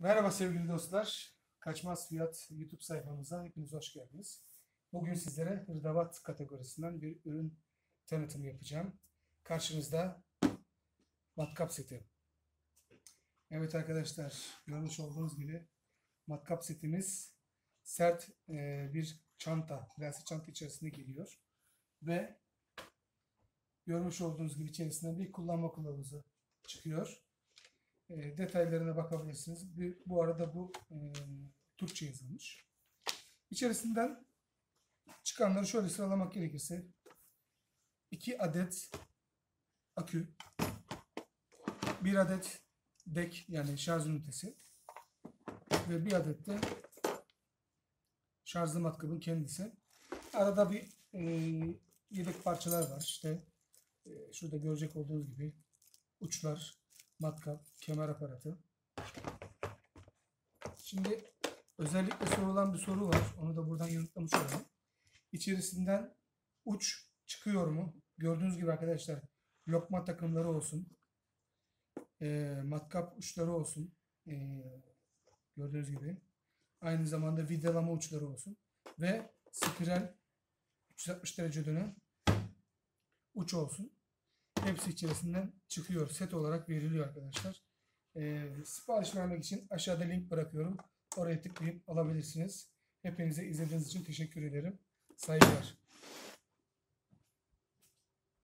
Merhaba sevgili dostlar. Kaçmaz Fiyat YouTube sayfamıza hepiniz hoş geldiniz. Bugün sizlere hırdavat kategorisinden bir ürün tanıtımı yapacağım. Karşınızda matkap seti. Evet arkadaşlar, görmüş olduğunuz gibi matkap setimiz sert bir çanta, plastik çanta içerisinde geliyor. Ve görmüş olduğunuz gibi içerisinden bir kullanma kılavuzu çıkıyor. Detaylarına bakabilirsiniz. Bu arada bu Türkçe yazılmış. İçerisinden çıkanları şöyle sıralamak gerekirse 2 adet akü, 1 adet dek yani şarj ünitesi ve 1 adet de şarjlı matkabın kendisi. Arada bir yedek parçalar var. İşte şurada görecek olduğunuz gibi uçlar, matkap, kemer aparatı. Şimdi özellikle sorulan bir soru var. Onu da buradan yanıtlamış olalım. İçerisinden uç çıkıyor mu? Gördüğünüz gibi arkadaşlar lokma takımları olsun. Matkap uçları olsun. Gördüğünüz gibi. Aynı zamanda vidalama uçları olsun. Ve spiral 360 derece dönen uç olsun. Hepsi içerisinden çıkıyor. Set olarak veriliyor arkadaşlar. Sipariş vermek için aşağıda link bırakıyorum. Oraya tıklayıp alabilirsiniz. Hepinize izlediğiniz için teşekkür ederim. Saygılar.